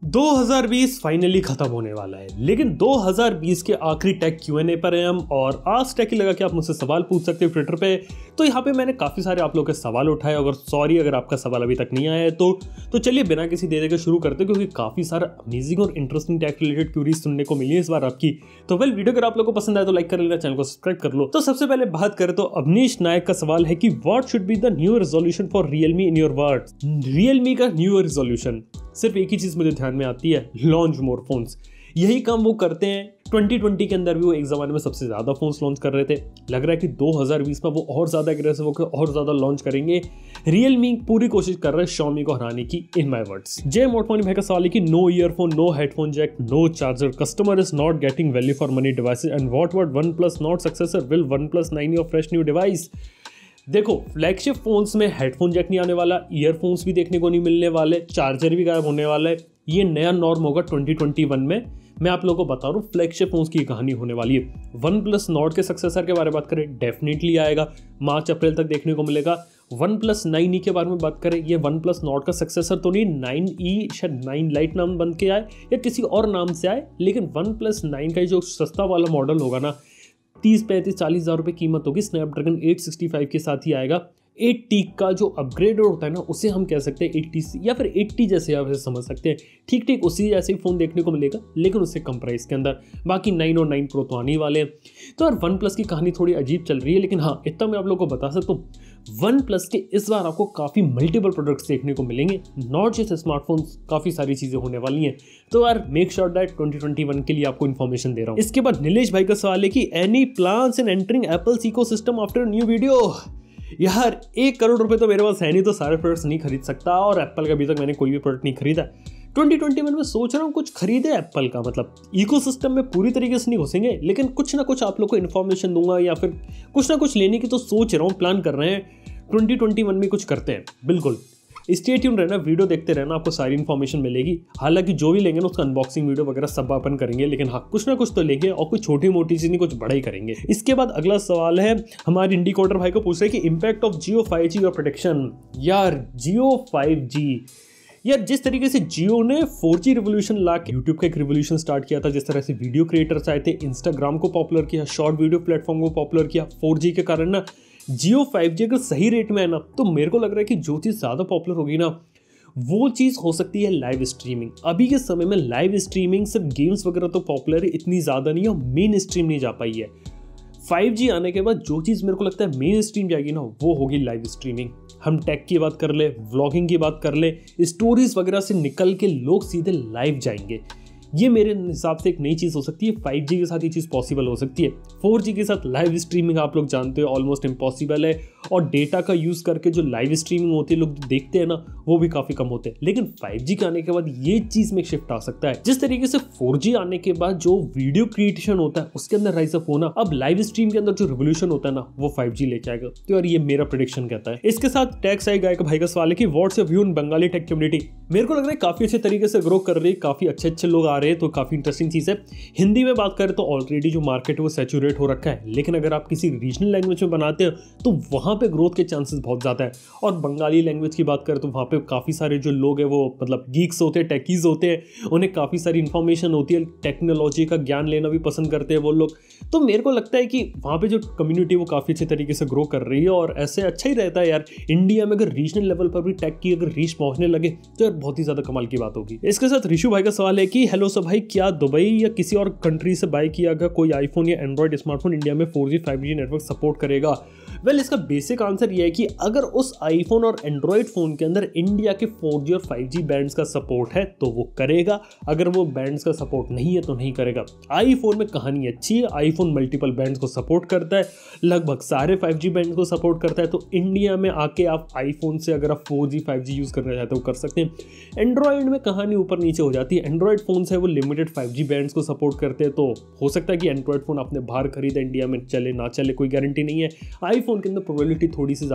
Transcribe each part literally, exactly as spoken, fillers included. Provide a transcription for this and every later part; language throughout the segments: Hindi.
दो हज़ार बीस फाइनली खत्म होने वाला है, लेकिन दो हज़ार बीस के आखिरी टेक क्यू एन ए पर हैं हम और आज टेक ही लगा कि आप मुझसे सवाल पूछ सकते हो ट्विटर पे। तो यहाँ पे मैंने काफ़ी सारे आप लोगों के सवाल उठाए। अगर सॉरी अगर आपका सवाल अभी तक नहीं आया है तो तो चलिए बिना किसी देरी के शुरू करते हैं, क्योंकि काफ़ी सारा अमेजिंग और इंटरेस्टिंग टेक रिलेटेड क्यूरीज सुनने को मिली है इस बार आपकी। तो वेल, वीडियो अगर आप लोगों को पसंद आए तो लाइक कर लेना, चैनल को सब्सक्राइब कर लो। तो सबसे पहले बात करें तो अवनीश नायक का सवाल है कि what should be the new resolution for Realme in your words. Realme का न्यू रेजोल्यूशन सिर्फ एक ही चीज मुझे ध्यान में आती है, लॉन्च मोर फोन्स। यही काम वो करते हैं। ट्वेंटी ट्वेंटी के अंदर भी वो एक जमाने में सबसे ज्यादा फोन्स लॉन्च कर रहे थे। लग रहा है कि दो हज़ार बीस में वो और ज्यादा एग्रेसिव होकर और ज्यादा लॉन्च करेंगे। रियलमी पूरी कोशिश कर रहे हैं Xiaomi को हराने की, इन माय वर्ड्स। जय मोटमोनी भाई का सवाल है कि no earphone, no headphone jack, no charger, customer is not getting value for money devices and what what OnePlus Nord successor will OnePlus nine your fresh new device. देखो, फ्लैगशिप फोन्स में हेडफोन जैक नहीं आने वाला, ईयरफोन्स भी देखने को नहीं मिलने वाले, चार्जर भी गायब होने वाला है। ये नया नॉर्म होगा ट्वेंटी ट्वेंटी वन में। मैं आप लोगों को बता रहा हूँ, फ्लैगशिप फोन्स की कहानी होने वाली है। वन प्लस नॉट के सक्सेसर के बारे में बात करें, डेफिनेटली आएगा, मार्च अप्रैल तक देखने को मिलेगा। वन प्लस नाइन ई के बारे में बात करें, ये वन प्लस नॉट का सक्सेसर तो नहीं, नाइन ई शायद नाइन लाइट नाम बन के आए या किसी और नाम से आए, लेकिन वन प्लस नाइन का जो सस्ता वाला मॉडल होगा ना, तीस पैंतीस चालीस हज़ार रुपये कीमत होगी। स्नैपड्रैगन एट सिक्सटी फाइव के साथ ही आएगा। एट्टी का जो अपग्रेड होता है ना, उसे हम कह सकते हैं एट्टी या फिर एट्टी जैसे आप समझ सकते हैं। ठीक ठीक उसी जैसे ही फ़ोन देखने को मिलेगा, लेकिन उससे कम प्राइस के अंदर। बाकी नाइन और नाइन प्रो तो आने वाले हैं। तो यार वन प्लस की कहानी थोड़ी अजीब चल रही है, लेकिन हाँ इतना मैं आप लोगों को बता सकता हूँ, वन प्लस के इस बार आपको काफ़ी मल्टीपल प्रोडक्ट्स देखने को मिलेंगे, नॉट जस्ट स्मार्टफोन्स, काफ़ी सारी चीज़ें होने वाली हैं। तो यार make sure that twenty twenty one के लिए आपको इन्फॉर्मेशन दे रहा हूँ। इसके बाद नीलेश भाई का सवाल है कि any plans in entering Apple's ecosystem after new video. यार एक करोड़ रुपए तो मेरे पास है नहीं, तो सारे प्रोडक्ट्स नहीं खरीद सकता, और एप्पल का अभी तक मैंने कोई भी प्रोडक्ट नहीं खरीदा। ट्वेंटी ट्वेंटी वन में सोच रहा हूँ कुछ खरीदे एप्पल का, मतलब इकोसिस्टम में पूरी तरीके से नहीं घुसेंगे, लेकिन कुछ ना कुछ आप लोग को इन्फॉर्मेशन दूंगा या फिर कुछ ना कुछ लेने की तो सोच रहा हूँ, प्लान कर रहे हैं। ट्वेंटी ट्वेंटी वन में कुछ करते हैं, बिल्कुल। स्टे ट्यून रहना, वीडियो देखते रहना, आपको सारी इन्फॉर्मेशन मिलेगी। हालांकि जो भी लेंगे ना उसका अनबॉक्सिंग वीडियो वगैरह सब अपन करेंगे, लेकिन हाँ कुछ ना कुछ तो लेंगे, और कुछ छोटी मोटी चीज़ नहीं, कुछ बड़ा ही करेंगे। इसके बाद अगला सवाल है हमारे इंडी कोडर भाई को पूछ रहे हैं कि impact of Jio five G और प्रोटेक्शन। यार जियो फाइव जी, यार जिस तरीके से जियो ने फोर जी रिवोल्यूशन ला के यूट्यूब का एक रिवोल्यूशन स्टार्ट किया था, जिस तरह से वीडियो क्रिएटर्स आए थे, इंस्टाग्राम को पॉपुलर किया, शॉर्ट वीडियो प्लेटफॉर्म को पॉपुलर किया, फोर जी के कारण ना जियो फाइव जी अगर सही रेट में है ना, तो मेरे को लग रहा है कि जो चीज़ ज़्यादा पॉपुलर होगी ना, वो चीज़ हो सकती है लाइव स्ट्रीमिंग। अभी के समय में लाइव स्ट्रीमिंग सिर्फ गेम्स वगैरह तो पॉपुलर है, इतनी ज़्यादा नहीं है, मेन स्ट्रीम नहीं जा पाई है। फाइव जी आने के बाद जो चीज़ मेरे को लगता है मेन स्ट्रीम जाएगी ना, वो होगी लाइव स्ट्रीमिंग। हम टेक की बात कर ले, व्लॉगिंग की बात कर ले, स्टोरीज वगैरह से निकल के लोग सीधे लाइव जाएंगे। ये मेरे हिसाब से एक नई चीज़ हो सकती है। फाइव जी के साथ ये चीज़ पॉसिबल हो सकती है। फोर जी के साथ लाइव स्ट्रीमिंग आप लोग जानते हो ऑलमोस्ट इम्पॉसिबल है, और डेटा का यूज़ करके जो लाइव स्ट्रीमिंग होती है लोग देखते हैं ना, वो भी काफ़ी कम होते हैं। लेकिन फाइव जी के आने के बाद ये चीज़ में शिफ्ट आ सकता है। जिस तरीके से फोर जी आने के बाद जो वीडियो क्रिएशन होता है उसके अंदर राइज अप होना, अब लाइव स्ट्रीम के अंदर जो रिवोल्यूशन होता है ना, वो फाइव जी लेके आएगा। तो यार ये मेरा प्रेडिक्शन कहता है। इसके साथ टैक्स आई गाय का भाई का सवाल है कि what's your view in Bengali tech community. मेरे को लग रहा है काफ़ी अच्छे तरीके से ग्रो कर रही है, काफ़ी अच्छे अच्छे लोग आ रहे हैं, तो काफ़ी इंटरेस्टिंग चीज़ है। हिंदी में बात करें तो ऑलरेडी जो मार्केट है वो सैचुरेट हो रखा है, लेकिन अगर आप किसी रीजनल लैंग्वेज में बनाते हैं तो वहाँ पे ग्रोथ के चांसेस बहुत ज़्यादा है। और बंगाली लैंग्वेज की बात करें तो वहाँ पे काफ़ी सारे जो लोग हैं वो मतलब गीक्स होते हैं, टेकीज होते हैं, उन्हें काफ़ी सारी इन्फॉर्मेशन होती है, टेक्नोलॉजी का ज्ञान लेना भी पसंद करते हैं वो लोग। तो मेरे को लगता है कि वहाँ पे जो कम्युनिटी वो काफ़ी अच्छे तरीके से ग्रो कर रही है, और ऐसे अच्छा ही रहता है यार। इंडिया में अगर रीजनल लेवल पर भी टेक की अगर रीच पहुँचने लगे तो यार बहुत ही ज़्यादा कमाल की बात होगी। इसके साथ ऋषु भाई का सवाल है कि हेलो सर भाई, क्या दुबई या किसी और कंट्री से बाय किया गया कोई आईफोन या एंड्रॉइड स्मार्टफोन इंडिया में four G five G network support करेगा? वेल well, इसका बेसिक आंसर यह है कि अगर उस आईफोन और एंड्रॉइड फोन के अंदर इंडिया के फोर जी और फाइव जी बैंड्स का सपोर्ट है तो वो करेगा, अगर वो बैंड्स का सपोर्ट नहीं है तो नहीं करेगा। आईफोन में कहानी अच्छी है, आईफोन मल्टीपल बैंड्स को सपोर्ट करता है, लगभग सारे फाइव जी बैंड को सपोर्ट करता है। तो इंडिया में आके आप आईफोन से अगर आप four G five G use करना चाहते हो कर सकते हैं। एंड्रॉइड में कहानी ऊपर नीचे हो जाती है। एंड्रॉइड फोन है वो लिमिटेड फाइव जी बैंड्स को सपोर्ट करते हैं, तो हो सकता है कि एंड्रॉइड फोन आपने बाहर खरीदा, इंडिया में चले ना चले कोई गारंटी नहीं है। आईफोन के अंदर प्रोबेबिलिटी थोड़ी सी ज़्यादा है,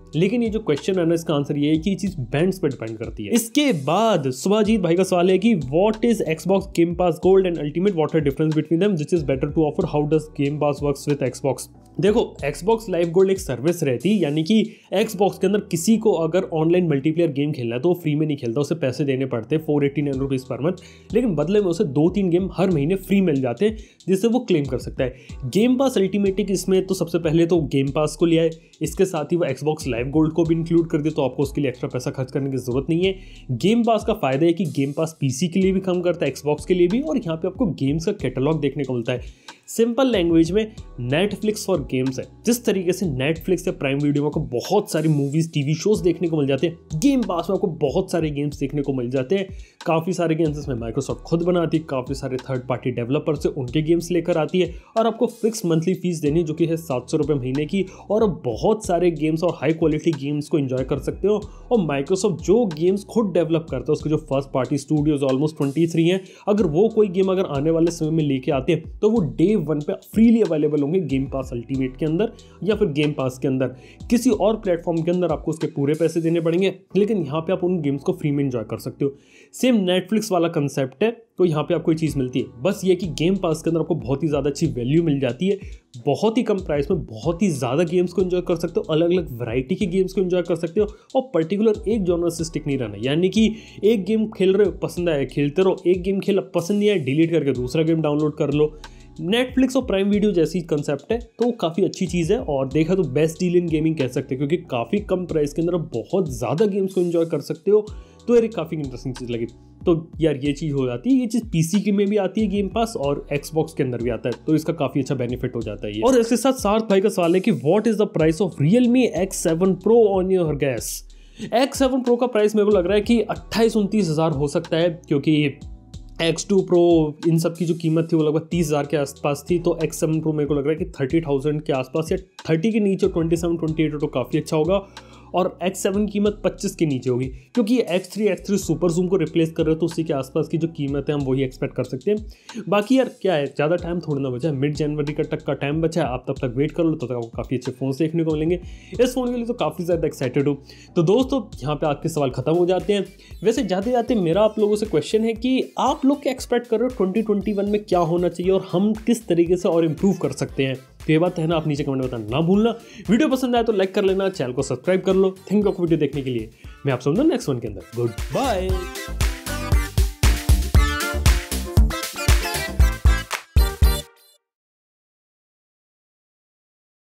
लेकिन ये जो क्वेश्चन है ना, इसका आंसर ये है कि ये चीज बैंड्स पे डिपेंड करती है। इसके बाद सुभाजीत भाई का सवाल है कि what is Xbox Game Pass Gold and Ultimate, what are difference between them, which is better to offer, how does Game Pass works with Xbox. देखो, एक्सबॉक्स लाइव गोल्ड एक सर्विस रहती है, यानी कि एक्सबॉक्स के अंदर किसी को अगर ऑनलाइन मल्टीप्लेयर गेम खेलना है तो वो फ्री में नहीं खेलता, उसे पैसे देने पड़ते हैं four eighty nine rupees per month, लेकिन बदले में उसे दो तीन गेम हर महीने फ्री मिल जाते हैं जिससे वो क्लेम कर सकता है। गेम पास अल्टीमेटिक इसमें तो सबसे पहले तो गेम पास को लिया है, इसके साथ ही वो एक्सबॉक्स लाइव गोल्ड को भी इंक्लूड कर दिया, तो आपको उसके लिए एक्स्ट्रा पैसा खर्च करने की जरूरत नहीं है। गेम पास का फायदा है कि गेम पास पीसी के लिए भी काम करता है, एक्सबॉक्स के लिए भी, और यहाँ पे आपको गेम्स का कैटलॉग देखने को मिलता है। सिंपल लैंग्वेज में नेटफ्लिक्स फॉर गेम्स है। जिस तरीके से नेटफ्लिक्स या प्राइम वीडियो में आपको बहुत सारी मूवीज टीवी शोज देखने को मिल जाते हैं, गेम पास में आपको बहुत सारे गेम्स देखने को मिल जाते हैं। काफ़ी सारे गेम्स इसमें माइक्रोसॉफ्ट खुद बनाती है, काफ़ी सारे थर्ड पार्टी डेवलपर से उनके गेम्स लेकर आती है, और आपको फिक्स मंथली फीस देनी जो कि है सात सौ रुपये महीने की, और आप बहुत सारे गेम्स और हाई क्वालिटी गेम्स को एंजॉय कर सकते हो। और माइक्रोसॉफ्ट जो गेम्स खुद डेवलप करता है, उसके जो first party studios almost twenty three हैं, अगर वो कोई गेम अगर आने वाले समय में लेके आते हैं तो वो डे वन पे फ्रीली अवेलेबल होंगे गेम पास अल्टीमेट के अंदर या फिर गेम पास के अंदर। किसी और प्लेटफॉर्म के अंदर आपको उसके पूरे पैसे देने पड़ेंगे, लेकिन यहाँ पे आप उन गेम्स को फ्री में एंजॉय कर सकते हो। सेम नेटफ्लिक्स वाला कंसेप्ट है, तो यहाँ पे आपको ये चीज़ मिलती है, बस ये कि गेम पास के अंदर आपको बहुत ही ज़्यादा अच्छी वैल्यू मिल जाती है, बहुत ही कम प्राइस में बहुत ही ज़्यादा गेम्स को एंजॉय कर सकते हो, अलग अलग वैरायटी के गेम्स को एंजॉय कर सकते हो, और पर्टिकुलर एक जॉनर से स्टिक नहीं रहना, यानी कि एक गेम खेल रहे हो, पसंद आया खेलते रहो, एक गेम खेला पसंद नहीं आया डिलीट करके दूसरा गेम डाउनलोड कर लो। नेटफ्लिक्स और प्राइम वीडियो जैसी कंसेप्ट है, तो काफ़ी अच्छी चीज़ है, और देखा तो बेस्ट डील इन गेमिंग कह सकते हैं, क्योंकि काफ़ी कम प्राइस के अंदर आप बहुत ज़्यादा गेम्स को एंजॉय कर सकते हो। तो यार काफ़ी इंटरेस्टिंग चीज़ लगी। तो यार ये चीज़ हो जाती है, ये चीज़ पीसी के में भी आती है गेम पास, और एक्सबॉक्स के अंदर भी आता है, तो इसका काफ़ी अच्छा बेनिफिट हो जाता है ये। और इसके साथ साथ भाई का सवाल है कि what is the price of Realme X seven Pro on your guess. X seven Pro का प्राइस मेरे को लग रहा है कि अट्ठाईस उनतीस हज़ार हो सकता है, क्योंकि एक्स टू प्रो इन सब की जो कीमत थी वो लगभग तीस हज़ार के आसपास थी, तो एक्स सेवन प्रो मेरे को लग रहा है कि थर्टी थाउजेंड के आसपास या थर्टी के नीचे ट्वेंटी सेवन ट्वेंटी एट तो काफ़ी अच्छा होगा, और एक्स सेवन की कीमत पच्चीस के नीचे होगी, क्योंकि ये X three X three Super Zoom को रिप्लेस कर रहे हो, तो उसी के आसपास की जो कीमत है हम वही एक्सपेक्ट कर सकते हैं। बाकी यार क्या है, ज़्यादा टाइम थोड़ा ना बचा है, मिड जनवरी का तक का टाइम बचा है, आप तब तक वेट कर लो, तब तक आपको काफ़ी अच्छे फ़ोन देखने को मिलेंगे। इस फ़ोन के लिए तो काफ़ी ज़्यादा एक्साइटेड हूँ। तो दोस्तों यहाँ पे आपके सवाल खत्म हो जाते हैं। वैसे जाते जाते मेरा आप लोगों से क्वेश्चन है कि आप लोग क्या एक्सपेक्ट कर रहे हो ट्वेंटी ट्वेंटी वन में क्या होना चाहिए, और हम किस तरीके से और इम्प्रूव कर सकते हैं। तो ये बात है ना, आप नीचे कमेंट में बताना ना भूलना। वीडियो पसंद आए तो लाइक कर लेना, चैनल को सब्सक्राइब कर लो। थैंक यू वीडियो देखने के लिए। मैं आप समझा नेक्स्ट वन के अंदर। Good bye.